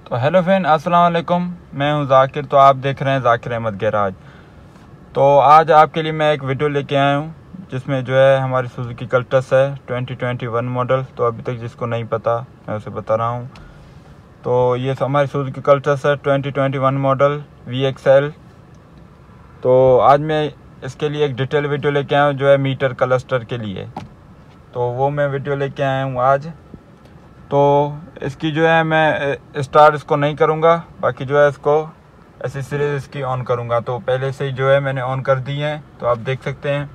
तो hello friend, अस्सलाम वालेकुम। मैं हूं जाकिर। तो आप देख रहे हैं जाकिर अहमद गैराज। तो आज आपके लिए मैं एक वीडियो लेके आया हूं जिसमें जो है हमारी सुजुकी कल्टस है 2021 मॉडल। तो अभी तक जिसको नहीं पता मैं उसे बता रहा हूं। तो ये हमारी सुजुकी कल्टस है 2021 मॉडल VXL। तो आज मैं इसके लिए एक डिटेल वीडियो लेके आया हूँ जो है मीटर क्लस्टर के लिए। तो वो मैं वीडियो लेके आया हूँ आज। तो इसकी जो है मैं स्टार्ट इसको नहीं करूँगा, बाकी जो है इसको ऐसी सीरीज इसकी ऑन करूँगा। तो पहले से ही जो है मैंने ऑन कर दी है, तो आप देख सकते हैं।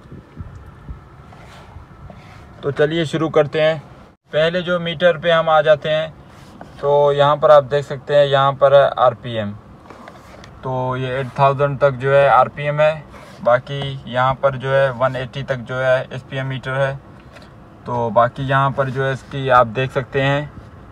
तो चलिए शुरू करते हैं। पहले जो मीटर पे हम आ जाते हैं तो यहाँ पर आप देख सकते हैं, यहाँ पर है RPM। तो ये 8000 तक जो है RPM है। बाकी यहाँ पर जो है 180 तक जो है SPM मीटर है। तो बाकी यहाँ पर जो है इसकी आप देख सकते हैं,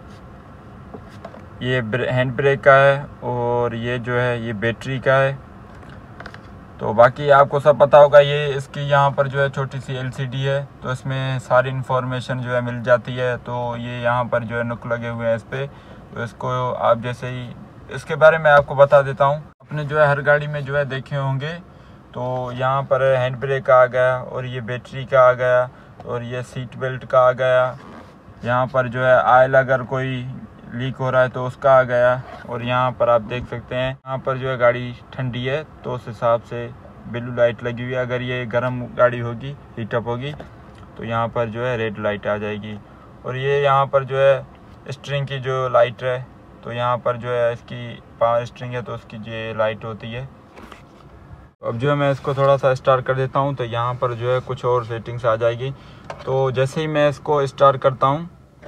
ये हैंड ब्रेक का है और ये जो है ये बैटरी का है। तो बाकी आपको सब पता होगा, ये इसकी यहाँ पर जो है छोटी सी LCD है, तो इसमें सारी इन्फॉर्मेशन जो है मिल जाती है। तो ये यहाँ पर जो है नुक लगे हुए हैं इस पर। तो इसको आप जैसे ही इसके बारे में आपको बता देता हूँ। अपने जो है हर गाड़ी में जो है देखे होंगे, तो यहाँ पर हैंड ब्रेक का आ गया और ये बैटरी का आ गया और ये सीट बेल्ट का आ गया। यहाँ पर जो है ऑयल अगर कोई लीक हो रहा है तो उसका आ गया। और यहाँ पर आप देख सकते हैं, यहाँ पर जो है गाड़ी ठंडी है तो उस हिसाब से ब्लू लाइट लगी हुई है। अगर ये गर्म गाड़ी होगी, हीटअप होगी, तो यहाँ पर जो है रेड लाइट आ जाएगी। और ये यहाँ पर जो है स्ट्रिंग की जो लाइट है, तो यहाँ पर जो है इसकी पावर स्ट्रिंग है तो उसकी जो लाइट होती है। अब जो है मैं इसको थोड़ा सा स्टार्ट कर देता हूँ, तो यहाँ पर जो है कुछ और सेटिंग्स आ जाएगी। तो जैसे ही मैं इसको स्टार्ट करता हूँ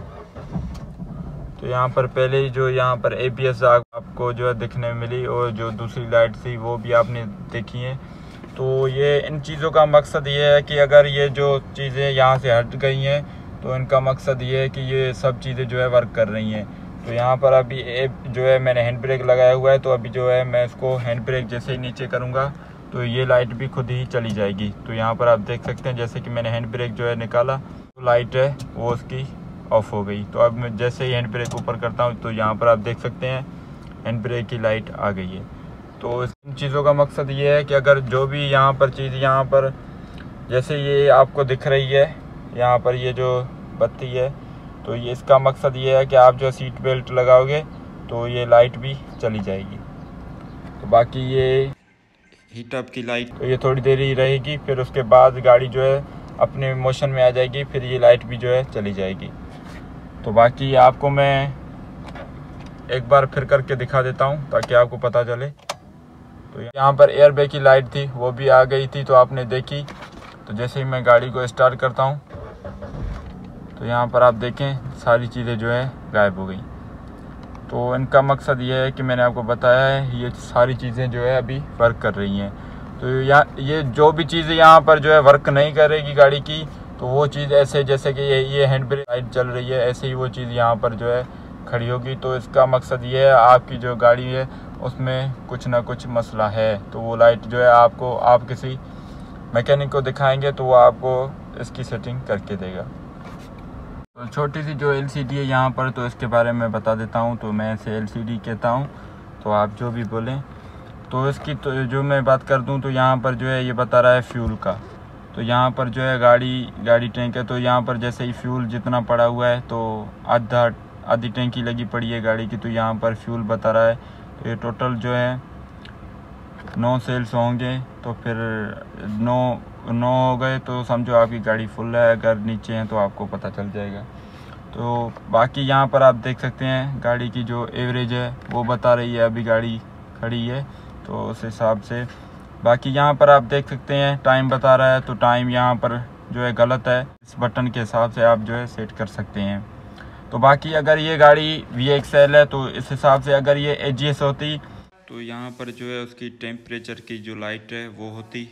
तो यहाँ पर पहले ही जो यहाँ पर ABS आपको जो है दिखने में मिली और जो दूसरी लाइट थी वो भी आपने देखी है। तो ये इन चीज़ों का मकसद ये है कि अगर ये जो चीज़ें यहाँ से हट गई हैं तो इनका मकसद ये है कि ये सब चीज़ें जो है वर्क कर रही हैं। तो यहाँ पर अभी जो है मैंने हैंड ब्रेक लगाया हुआ है, तो अभी जो है मैं इसको हैंड ब्रेक जैसे ही नीचे करूँगा तो ये लाइट भी खुद ही चली जाएगी। तो यहाँ पर आप देख सकते हैं, जैसे कि मैंने हैंड ब्रेक जो है निकाला तो लाइट है वो उसकी ऑफ हो गई। तो अब मैं जैसे ही हैंड ब्रेक ऊपर करता हूँ तो यहाँ पर आप देख सकते हैं हैंड ब्रेक की लाइट आ गई है। तो इन चीज़ों का मकसद ये है कि अगर जो भी यहाँ पर चीज़ यहाँ पर जैसे ये आपको दिख रही है, यहाँ पर ये जो बत्ती है, तो ये इसका मकसद ये है कि आप जो सीट बेल्ट लगाओगे तो ये लाइट भी चली जाएगी। तो बाकी ये हीटअप की लाइट तो ये थोड़ी देर ही रहेगी, फिर उसके बाद गाड़ी जो है अपने मोशन में आ जाएगी, फिर ये लाइट भी जो है चली जाएगी। तो बाकी आपको मैं एक बार फिर करके दिखा देता हूँ ताकि आपको पता चले। तो यहाँ पर एयर बैग की लाइट थी वो भी आ गई थी, तो आपने देखी। तो जैसे ही मैं गाड़ी को स्टार्ट करता हूँ तो यहाँ पर आप देखें सारी चीज़ें जो है गायब हो गई। तो इनका मकसद ये है कि मैंने आपको बताया है ये सारी चीज़ें जो है अभी वर्क कर रही हैं। तो ये जो भी चीज़ें यहाँ पर जो है वर्क नहीं करेगी गाड़ी की, तो वो चीज़ ऐसे जैसे कि ये हैंड ब्रेक लाइट चल रही है, ऐसे ही वो चीज़ यहाँ पर जो है खड़ी होगी। तो इसका मकसद ये है आपकी जो गाड़ी है उसमें कुछ ना कुछ मसला है, तो वो लाइट जो है आपको आप किसी मैकेनिक को दिखाएंगे तो वो आपको इसकी सेटिंग करके देगा। तो छोटी सी जो LCD है यहाँ पर, तो इसके बारे में बता देता हूँ। तो मैं इसे LCD कहता हूँ, तो आप जो भी बोलें। तो इसकी तो जो मैं बात कर दूँ तो यहाँ पर जो है ये बता रहा है फ्यूल का। तो यहाँ पर जो है गाड़ी टैंक है, तो यहाँ पर जैसे ही फ्यूल जितना पड़ा हुआ है तो आधी टैंकी लगी पड़ी है गाड़ी की, तो यहाँ पर फ्यूल बता रहा है। तो ये टोटल जो है 9 सेल्स होंगे, तो फिर 9 हो गए तो समझो आपकी गाड़ी फुल है। अगर नीचे है तो आपको पता चल जाएगा। तो बाकी यहाँ पर आप देख सकते हैं गाड़ी की जो एवरेज है वो बता रही है, अभी गाड़ी खड़ी है तो उस हिसाब से। बाकी यहाँ पर आप देख सकते हैं टाइम बता रहा है, तो टाइम यहाँ पर जो है गलत है, इस बटन के हिसाब से आप जो है सेट कर सकते हैं। तो बाकी अगर ये गाड़ी VXL है तो इस हिसाब से अगर ये AGS होती तो यहाँ पर जो है उसकी टेम्परेचर की जो लाइट है वो होती।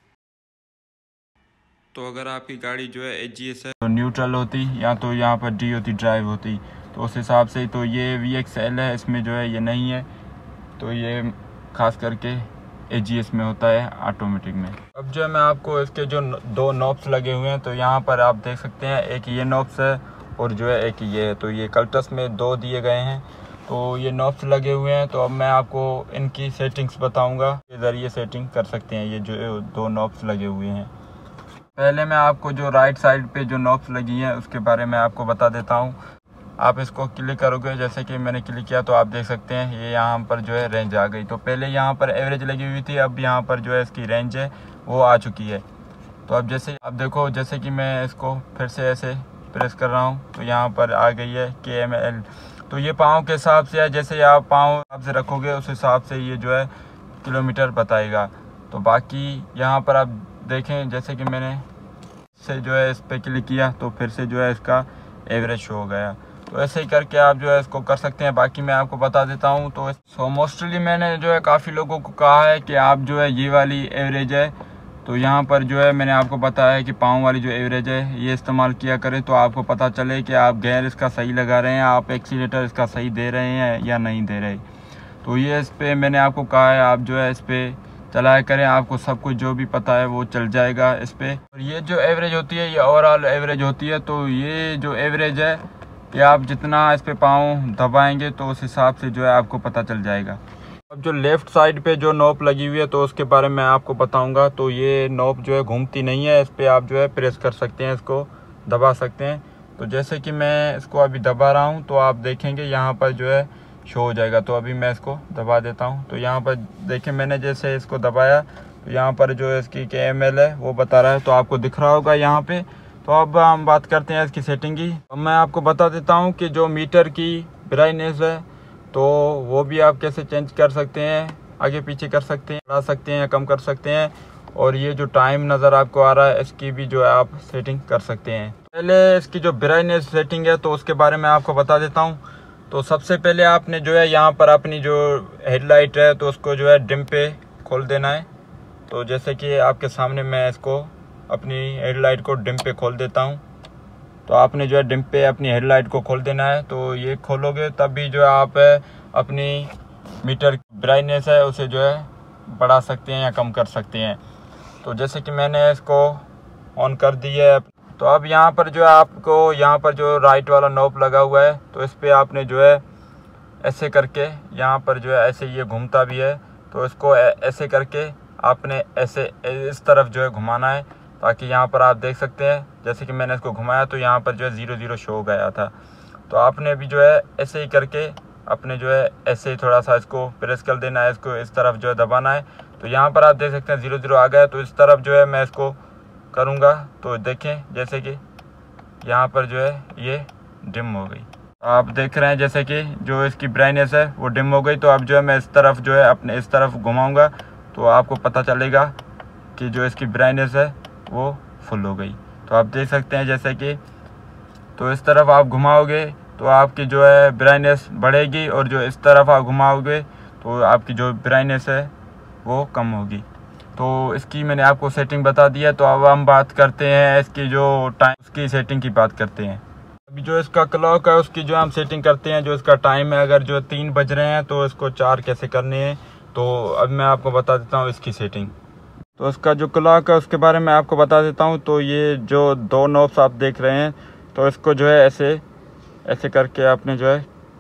तो अगर आपकी गाड़ी जो है AGS है तो न्यूट्रल होती, या तो यहाँ पर D होती, ड्राइव होती। तो उस हिसाब से तो ये VXL है, इसमें जो है ये नहीं है, तो ये खास करके AGS में होता है ऑटोमेटिक में। अब जो है मैं आपको इसके जो 2 नॉब्स लगे हुए हैं, तो यहाँ पर आप देख सकते हैं, एक ये नॉब्स है और जो है एक ये है। तो ये कल्टस में 2 दिए गए हैं। तो ये नॉब्स लगे हुए हैं। तो अब मैं आपको इनकी सेटिंग्स बताऊंगा, के ज़रिए सेटिंग कर सकते हैं। ये जो 2 नॉब्स लगे हुए हैं, पहले मैं आपको जो राइट साइड पे जो नॉब्स लगी हैं उसके बारे में आपको बता देता हूँ। आप इसको क्लिक करोगे, जैसे कि मैंने क्लिक किया तो आप देख सकते हैं ये यहाँ पर जो है रेंज आ गई। तो पहले यहाँ पर एवरेज लगी हुई थी, अब यहाँ पर जो है इसकी रेंज है वो आ चुकी है। तो अब जैसे आप देखो, जैसे कि मैं इसको फिर से ऐसे प्रेस कर रहा हूँ तो यहाँ पर आ गई है KML। तो ये पाँव के हिसाब से है, जैसे आप पाँव हिसाब से रखोगे उस हिसाब से ये जो है किलोमीटर बताएगा। तो बाकी यहाँ पर आप देखें, जैसे कि मैंने से जो है इस पर क्लिक किया तो फिर से जो है इसका एवरेज शो हो गया। तो ऐसे ही करके आप जो है इसको कर सकते हैं। बाकी मैं आपको बता देता हूँ। तो मोस्टली मैंने जो है काफ़ी लोगों को कहा है कि आप जो है ये वाली एवरेज है, तो यहाँ पर जो है मैंने आपको बताया कि पाँव वाली जो एवरेज है ये इस्तेमाल किया करें, तो आपको पता चले कि आप गियर इसका सही लगा रहे हैं, आप एक्सीलेटर इसका सही दे रहे हैं या नहीं दे रहे। तो ये इस पर मैंने आपको कहा है आप जो है इस पर चलाया करें, आपको सब कुछ जो भी पता है वो चल जाएगा इस पर। और ये जो एवरेज होती है ये ओवरऑल एवरेज होती है। तो ये जो एवरेज है कि आप जितना इस पे पाँव दबाएंगे तो उस हिसाब से जो है आपको पता चल जाएगा। अब जो लेफ़्ट साइड पे जो नॉब लगी हुई है तो उसके बारे में आपको बताऊंगा। तो ये नॉब जो है घूमती नहीं है, इस पर आप जो है प्रेस कर सकते हैं, इसको दबा सकते हैं। तो जैसे कि मैं इसको अभी दबा रहा हूँ तो आप देखेंगे यहाँ पर जो है शो हो जाएगा। तो अभी मैं इसको दबा देता हूँ। तो यहाँ पर देखें, मैंने जैसे इसको दबाया तो यहाँ पर जो इसकी KML है वो बता रहा है, तो आपको दिख रहा होगा यहाँ पे। तो अब हम बात करते हैं इसकी सेटिंग की। अब मैं आपको बता देता हूँ कि जो मीटर की ब्राइटनेस है तो वो भी आप कैसे चेंज कर सकते हैं, आगे पीछे कर सकते हैं, बढ़ा सकते हैं या कम कर सकते हैं। और ये जो टाइम नज़र आपको आ रहा है इसकी भी जो है आप सेटिंग कर सकते हैं। पहले इसकी जो ब्राइटनेस सेटिंग है तो उसके बारे में आपको बता देता हूँ। तो सबसे पहले आपने जो है यहाँ पर अपनी जो हेडलाइट है तो उसको जो है डिम पे खोल देना है। तो जैसे कि आपके सामने मैं इसको अपनी हेडलाइट को डिम पे खोल देता हूँ। तो आपने जो है डिम पे अपनी हेडलाइट को खोल देना है। तो ये खोलोगे तब भी जो है आप अपनी मीटर ब्राइटनेस है उसे जो है बढ़ा सकते हैं या कम कर सकते हैं। तो जैसे कि मैंने इसको ऑन कर दी है। तो अब यहाँ पर जो है आपको यहाँ पर जो राइट वाला नॉब लगा हुआ है तो इस पर आपने जो है ऐसे करके यहाँ पर जो है ऐसे ये घूमता भी है, तो इसको ऐसे करके आपने ऐसे इस तरफ जो है घुमाना है, ताकि यहाँ पर आप देख सकते हैं जैसे कि मैंने इसको घुमाया तो यहाँ पर जो है 0 शो हो गया था। तो आपने भी जो है ऐसे ही करके अपने जो है ऐसे ही थोड़ा सा इसको प्रेस कर देना है, इसको इस तरफ जो है दबाना है। तो यहाँ पर आप देख सकते हैं 0 आ गया। तो इस तरफ जो है मैं इसको करूँगा तो देखें जैसे कि यहाँ पर जो है ये डिम हो गई। आप देख रहे हैं जैसे कि जो इसकी ब्राइटनेस है वो डिम हो गई। तो अब जो है मैं इस तरफ जो है अपने इस तरफ घुमाऊँगा तो आपको पता चलेगा कि जो इसकी ब्राइटनेस है वो फुल हो गई। तो आप देख सकते हैं जैसे कि, तो इस तरफ आप घुमाओगे तो आपकी जो है ब्राइटनेस बढ़ेगी, और जो इस तरफ आप घुमाओगे तो आपकी जो ब्राइटनेस है वो कम होगी। तो इसकी मैंने आपको सेटिंग बता दी है। तो अब हम बात करते हैं इसकी जो टाइम, उसकी सेटिंग की बात करते हैं। अभी जो इसका क्लॉक है उसकी जो हम सेटिंग करते हैं, जो इसका टाइम है, अगर जो 3 बज रहे हैं तो इसको 4 कैसे करने हैं, तो अब मैं आपको बता देता हूँ इसकी सेटिंग। तो इसका जो क्लॉक है उसके बारे में आपको बता देता हूँ। तो ये जो 2 नॉब्स आप देख रहे हैं तो इसको जो है ऐसे ऐसे करके आपने जो है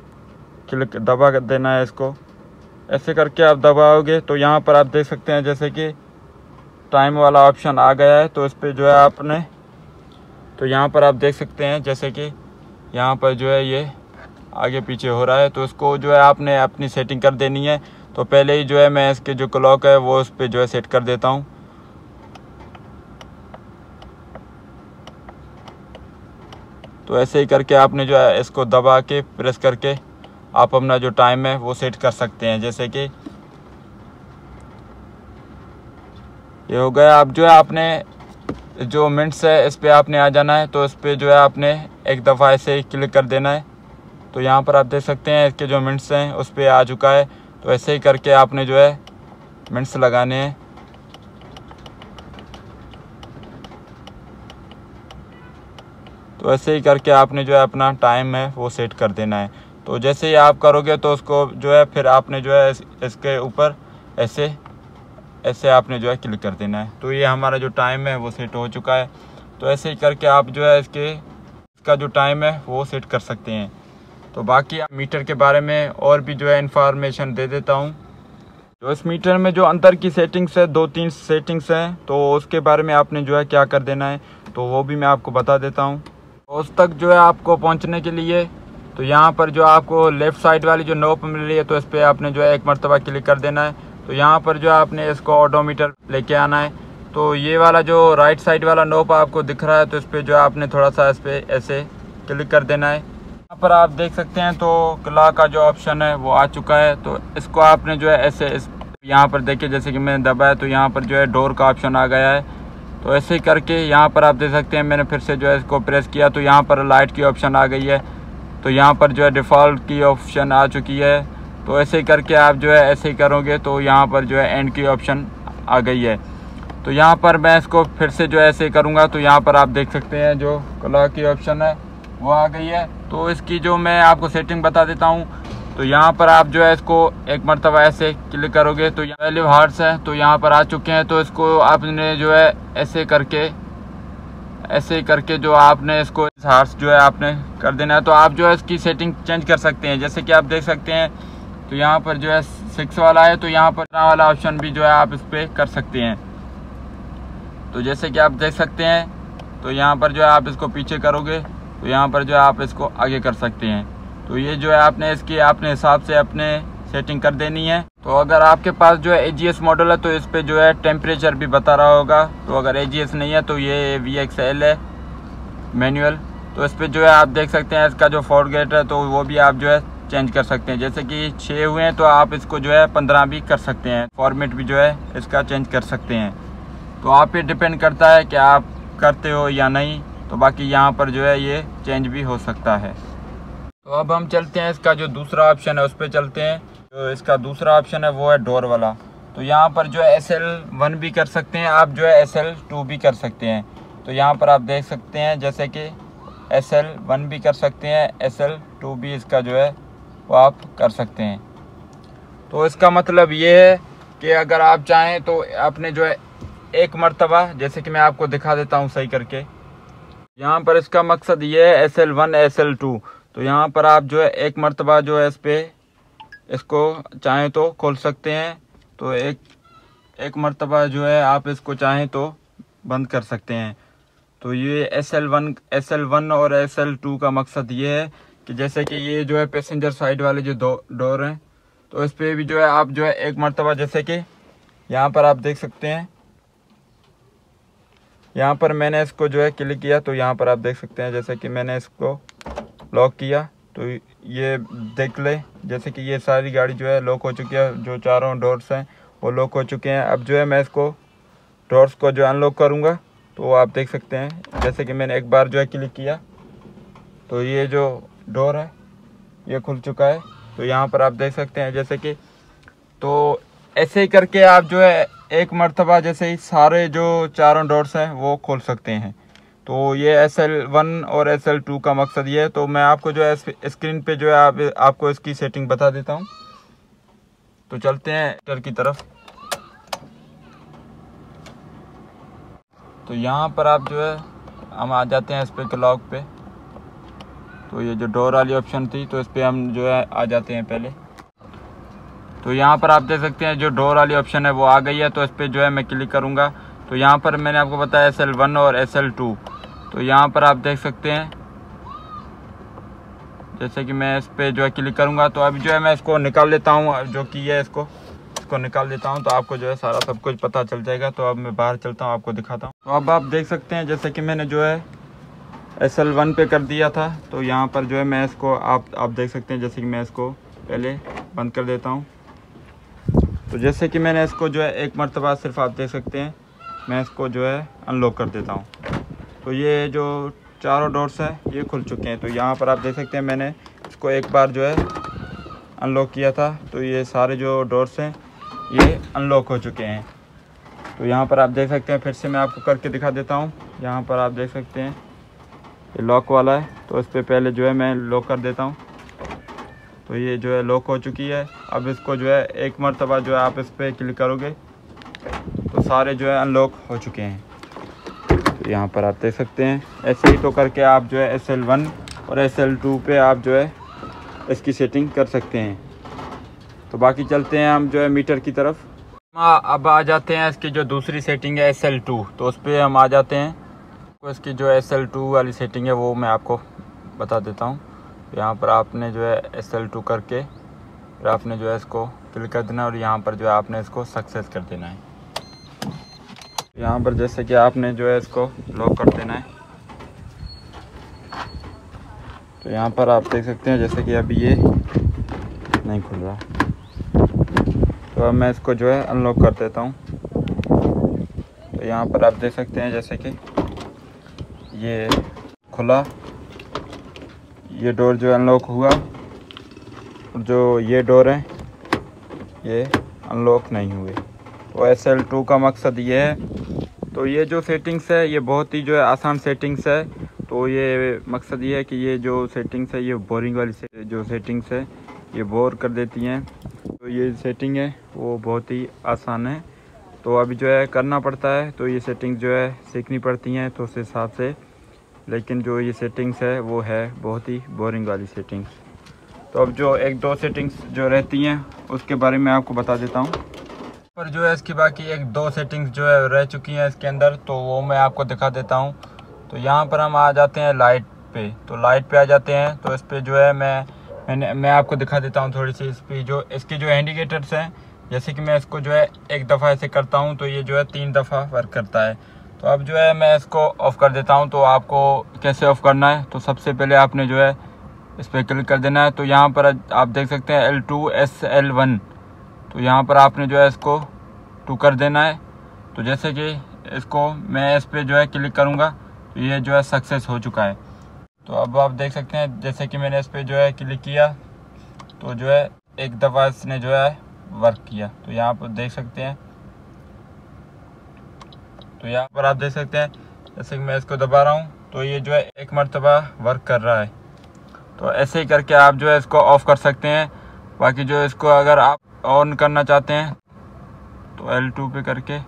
क्लिक दबा देना है। इसको ऐसे करके आप दबाओगे तो यहाँ पर आप देख सकते हैं जैसे कि टाइम वाला ऑप्शन आ गया है। तो इस पर जो है आपने, तो यहाँ पर आप देख सकते हैं जैसे कि यहाँ पर जो है ये आगे पीछे हो रहा है। तो इसको जो है आपने अपनी सेटिंग कर देनी है। तो पहले ही जो है मैं इसके जो क्लॉक है वो उस पर जो है सेट कर देता हूँ। तो ऐसे ही करके आपने जो है इसको दबा के प्रेस करके आप अपना जो टाइम है वो सेट कर सकते हैं। जैसे कि ये हो गया। अब जो है आपने जो मिनट्स है इस पे आपने आ जाना है। तो इस पे जो है आपने एक दफ़ा ऐसे क्लिक कर देना है। तो यहाँ पर आप देख सकते हैं इसके जो मिनट्स हैं उस पे आ चुका है। तो ऐसे ही करके आपने जो है मिनट्स लगाने हैं। तो ऐसे ही करके आपने जो है अपना टाइम है वो सेट कर देना है। तो जैसे ही आप करोगे तो उसको जो है फिर आपने जो है इसके ऊपर ऐसे ऐसे आपने जो है क्लिक कर देना है। तो ये हमारा जो टाइम है वो सेट हो चुका है। तो ऐसे ही करके आप जो है इसका जो टाइम है वो सेट कर सकते हैं। तो बाकी मीटर के बारे में और भी जो है इंफॉर्मेशन दे देता हूँ। जो इस मीटर में जो अंदर की सेटिंग्स है, 2-3 सेटिंग्स हैं, तो उसके बारे में आपने जो है क्या कर देना है तो वो भी मैं आपको बता देता हूँ। उस तक जो है आपको पहुँचने के लिए तो यहाँ पर जो आपको लेफ़्ट साइड वाली जो नोब मिल रही है तो इस पर आपने जो है एक मरतबा क्लिक कर देना है। तो यहाँ पर जो है आपने इसको ऑडोमीटर लेके आना है। तो ये वाला जो राइट साइड वाला नोब आपको दिख रहा है तो इस पर जो है आपने थोड़ा सा इस पर ऐसे क्लिक कर देना है। यहाँ पर आप देख सकते हैं तो क्लॉक का जो ऑप्शन है वो आ चुका है। तो इसको आपने जो है ऐसे यहाँ पर देखिए, जैसे कि मैंने दबाया तो यहाँ पर जो है डोर का ऑप्शन आ गया है। तो ऐसे ही करके यहाँ पर आप देख सकते हैं मैंने फिर से जो है इसको प्रेस किया तो यहाँ पर लाइट की ऑप्शन आ गई है। तो यहाँ पर जो है डिफ़ॉल्ट की ऑप्शन आ चुकी है। तो ऐसे ही करके आप जो है ऐसे ही करोगे तो यहाँ पर जो है एंड की ऑप्शन आ गई है। तो यहाँ पर मैं इसको फिर से जो है ऐसे करूँगा तो यहाँ पर आप देख सकते हैं जो क्लॉक की ऑप्शन है वो आ गई है। तो इसकी जो मैं आपको सेटिंग बता देता हूँ। तो यहाँ पर आप जो है इसको एक मरतबा ऐसे क्लिक करोगे तो यहाँ वैल्यू हार्ट्स है तो यहाँ पर आ चुके हैं। तो इसको आपने जो है ऐसे करके जो आपने इसको हार्ट्स जो है आपने कर देना है। तो आप जो है इसकी सेटिंग चेंज कर सकते हैं, जैसे कि आप देख सकते हैं तो यहाँ पर जो है 6 वाला है तो यहाँ पर वाला ऑप्शन भी जो है आप इस पर कर सकते हैं। तो जैसे कि आप देख सकते हैं तो यहाँ पर जो है आप इसको पीछे करोगे तो यहाँ पर जो है आप इसको आगे कर सकते हैं। तो ये जो है आपने इसकी अपने हिसाब से अपने सेटिंग कर देनी है। तो अगर आपके पास जो है AGS मॉडल है तो इस पे जो है टेम्परेचर भी बता रहा होगा। तो अगर AGS नहीं है तो ये VXL है मैनुअल। तो इस पे जो है आप देख सकते हैं इसका जो फॉरगेट है तो वो भी आप जो है चेंज कर सकते हैं। जैसे कि 6 हुए हैं तो आप इसको जो है 15 भी कर सकते हैं। फॉर्मेट भी जो है इसका चेंज कर सकते हैं। तो आप पे डिपेंड करता है कि आप करते हो या नहीं। तो बाकी यहाँ पर जो है ये चेंज भी हो सकता है। तो अब हम चलते हैं इसका जो दूसरा ऑप्शन है उस पर चलते हैं। जो इसका दूसरा ऑप्शन है वो है डोर वाला। तो यहाँ पर जो है SL1 भी कर सकते हैं आप, जो है SL2 भी कर सकते हैं। तो यहाँ पर आप देख सकते हैं जैसे कि SL1 भी कर सकते हैं, SL2 भी इसका जो है वो आप कर सकते हैं। तो इसका मतलब ये है कि अगर आप चाहें तो आपने जो है एक मरतबा, जैसे कि मैं आपको दिखा देता हूँ सही करके। यहाँ पर इसका मकसद ये है SL1 SL2। तो यहाँ पर आप जो है एक मरतबा जो है इसको चाहें तो खोल सकते हैं। तो एक मरतबा जो है आप इसको चाहें तो बंद कर सकते हैं। तो ये SL1 और SL2 का मकसद ये है कि जैसे कि ये जो है पैसेंजर साइड वाले जो डोर हैं तो इस पर भी जो है आप जो है एक मरतबा, जैसे कि यहाँ पर आप देख सकते हैं, यहाँ पर मैंने इसको जो है क्लिक किया तो यहाँ पर आप देख सकते हैं जैसे कि मैंने इसको लॉक किया तो ये देख ले जैसे कि ये सारी गाड़ी जो है लॉक हो चुकी है। जो चारों डोर्स हैं वो लॉक हो चुके हैं। अब जो है मैं इसको डोर्स को जो अनलॉक करूँगा तो आप देख सकते हैं जैसे कि मैंने एक बार जो है क्लिक किया तो ये जो डोर है ये खुल चुका है। तो यहाँ पर आप देख सकते हैं जैसे कि, तो ऐसे ही करके आप जो है एक मरतबा जैसे ही सारे जो चारों डोर्स हैं वो खोल सकते हैं। तो ये SL1 और SL2 का मकसद ये है। तो मैं आपको जो है स्क्रीन पे जो है आपको इसकी सेटिंग बता देता हूँ। तो चलते हैं मीटर की तरफ। तो यहाँ पर आप जो है हम आ जाते हैं इस पे क्लॉक पे। तो ये जो डोर वाली ऑप्शन थी तो इस पर हम जो है आ जाते हैं पहले। तो यहाँ पर आप देख सकते हैं जो डोर वाली ऑप्शन है वो आ गई है। तो इस पर जो है मैं क्लिक करूँगा तो यहाँ पर मैंने आपको बताया SL1 और SL2। तो यहाँ पर आप देख सकते हैं जैसे कि मैं इस पर जो है क्लिक करूँगा तो अभी जो है मैं इसको निकाल लेता हूँ, जो कि है इसको निकाल देता हूँ तो आपको जो है सारा सब कुछ पता चल जाएगा। तो अब मैं बाहर चलता हूँ, आपको दिखाता हूँ। तो अब आप देख सकते हैं जैसे कि मैंने जो है SL1 पे कर दिया था। तो यहाँ पर जो है मैं इसको आप देख सकते हैं जैसे कि मैं इसको पहले बंद कर देता हूँ। तो जैसे कि मैंने इसको जो है एक मरतबा सिर्फ आप देख सकते हैं मैं इसको जो है अनलॉक कर देता हूँ। तो ये जो चारों डोर्स हैं ये खुल चुके हैं। तो यहाँ पर आप देख सकते हैं मैंने इसको एक बार जो है अनलॉक किया था तो ये सारे जो डोर्स हैं ये अनलॉक हो चुके हैं। तो यहाँ पर आप देख सकते हैं, फिर से मैं आपको करके दिखा देता हूँ। यहाँ पर आप देख सकते हैं ये लॉक वाला है तो इस पर पहले जो है मैं लॉक कर देता हूँ। तो ये जो है लॉक हो चुकी है। अब इसको जो है एक मरतबा जो है आप इस पर क्लिक करोगे तो सारे जो है अनलॉक हो चुके हैं। तो यहाँ पर आप देख सकते हैं ऐसे ही तो करके आप जो है SL1 और SL2 पे आप जो है इसकी सेटिंग कर सकते हैं। तो बाकी चलते हैं हम जो है मीटर की तरफ। अब आ जाते हैं इसकी जो दूसरी सेटिंग है SL2, तो उस पर हम आ जाते हैं। तो इसकी जो SL2 वाली सेटिंग है वो मैं आपको बता देता हूँ। यहाँ पर आपने जो है SL2 करके फिर आपने जो है इसको क्लिक कर देना और यहाँ पर जो है आपने इसको सक्सेस कर देना है। यहाँ पर जैसे कि आपने जो है इसको लॉक कर देना है। तो यहाँ पर आप देख सकते हैं जैसे कि अभी ये नहीं खुल रहा, तो अब मैं इसको जो है अनलॉक कर देता हूँ। तो यहाँ पर आप देख सकते हैं जैसे कि ये खुला, ये डोर जो अनलॉक हुआ, और जो ये डोर है ये अनलॉक नहीं हुए। तो SL2 का मकसद ये है। तो ये जो सेटिंग्स है ये बहुत ही जो है आसान सेटिंग्स है। तो ये मकसद ये है कि ये जो सेटिंग्स है ये बोरिंग वाली जो सेटिंग्स है ये बोर कर देती हैं। तो ये सेटिंग है वो बहुत ही आसान है। तो अभी जो है करना पड़ता है, तो ये सेटिंग जो है सीखनी पड़ती हैं तो उस हिसाब से। लेकिन जो ये सेटिंग्स है वो है बहुत ही बोरिंग वाली सेटिंग्स। तो अब जो एक दो सेटिंग्स जो रहती हैं उसके बारे में आपको बता देता हूँ। पर जो है इसकी बाकी एक दो सेटिंग्स जो है रह चुकी हैं इसके अंदर, तो वो मैं आपको दिखा देता हूँ। तो यहाँ पर हम आ जाते हैं लाइट पे। तो लाइट पे आ जाते हैं, तो इस पर जो है मैं आपको दिखा देता हूँ थोड़ी सी। इस पर जो इसके जो इंडिकेटर्स हैं, जैसे कि मैं इसको जो है एक दफ़ा ऐसे करता हूँ तो ये जो है 3 दफ़ा वर्क करता है। तो अब जो है मैं इसको ऑफ़ कर देता हूँ। तो आपको कैसे ऑफ़ करना है, तो सबसे पहले आपने जो है इस पर क्लिक कर देना है। तो यहाँ पर आप देख सकते हैं L2SL1, तो यहाँ पर आपने जो है इसको 2 कर देना है। तो जैसे कि इसको मैं इस पर जो है क्लिक करूँगा तो ये जो है सक्सेस हो चुका है। तो अब आप देख सकते हैं जैसे कि मैंने इस पर जो है क्लिक किया तो जो है एक दफ़ा इसने जो है वर्क किया। तो यहाँ पर देख सकते हैं, तो यहाँ पर आप देख सकते हैं जैसे कि मैं इसको दबा रहा हूँ तो ये जो है एक मरतबा वर्क कर रहा है। तो ऐसे ही करके आप जो है इसको ऑफ़ कर सकते हैं। बाकी जो इसको अगर आप ऑन करना चाहते हैं तो L2 पे करके,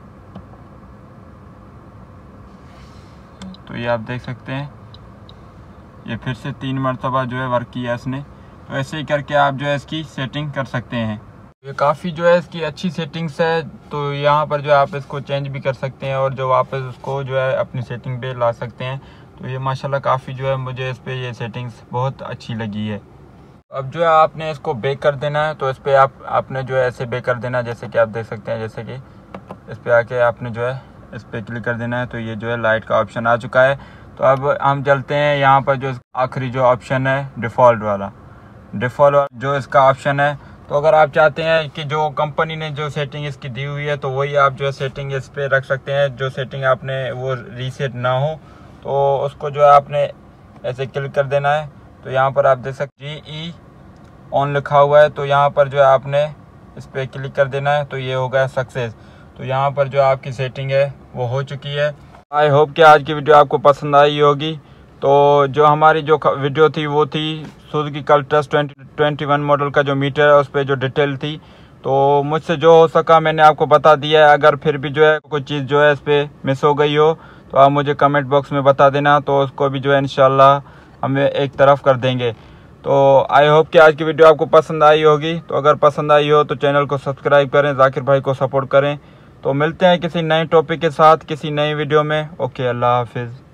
तो ये आप देख सकते हैं ये फिर से 3 मरतबा जो है वर्क किया इसने। तो ऐसे ही करके आप जो है इसकी सेटिंग कर सकते हैं। ये काफ़ी जो है इसकी अच्छी सेटिंग्स है। तो यहाँ पर जो है आप इसको चेंज भी कर सकते हैं और जो वापस उसको जो है अपनी सेटिंग पे ला सकते हैं। तो ये माशाल्लाह काफ़ी जो है मुझे इस पर ये सेटिंग्स बहुत अच्छी लगी है। अब जो है आपने इसको बेक कर देना है। तो इस पर आपने जो है ऐसे बेक कर देना है, जैसे कि आप देख सकते हैं। जैसे कि इस पर आके आपने जो है इस पर क्लिक कर देना है। तो ये जो है लाइट का ऑप्शन आ चुका है। तो अब हम चलते हैं यहाँ पर जो आखिरी जो ऑप्शन है डिफ़ॉल्ट वाला जो इसका ऑप्शन है। तो अगर आप चाहते हैं कि जो कंपनी ने जो सेटिंग इसकी दी हुई है तो वही आप जो है सेटिंग इस पर रख सकते हैं। जो सेटिंग आपने वो रीसेट ना हो तो उसको जो है आपने ऐसे क्लिक कर देना है। तो यहाँ पर आप देख सकते GE ऑन लिखा हुआ है। तो यहाँ पर जो है आपने इस पर क्लिक कर देना है। तो ये हो गया सक्सेस। तो यहाँ पर जो आपकी सेटिंग है वो हो चुकी है। आई होप कि आज की वीडियो आपको पसंद आई होगी। तो जो हमारी जो वीडियो थी वो थी सुजुकी कल्टस 2021 मॉडल का जो मीटर है उस पर जो डिटेल थी। तो मुझसे जो हो सका मैंने आपको बता दिया है। अगर फिर भी जो है कोई चीज़ जो है इस पर मिस हो गई हो तो आप मुझे कमेंट बॉक्स में बता देना, तो उसको भी जो है इंशाल्लाह हम एक तरफ कर देंगे। तो आई होप कि आज की वीडियो आपको पसंद आई होगी। तो अगर पसंद आई हो तो चैनल को सब्सक्राइब करें, जाकिर भाई को सपोर्ट करें। तो मिलते हैं किसी नए टॉपिक के साथ किसी नई वीडियो में। ओके, अल्लाह हाफिज़।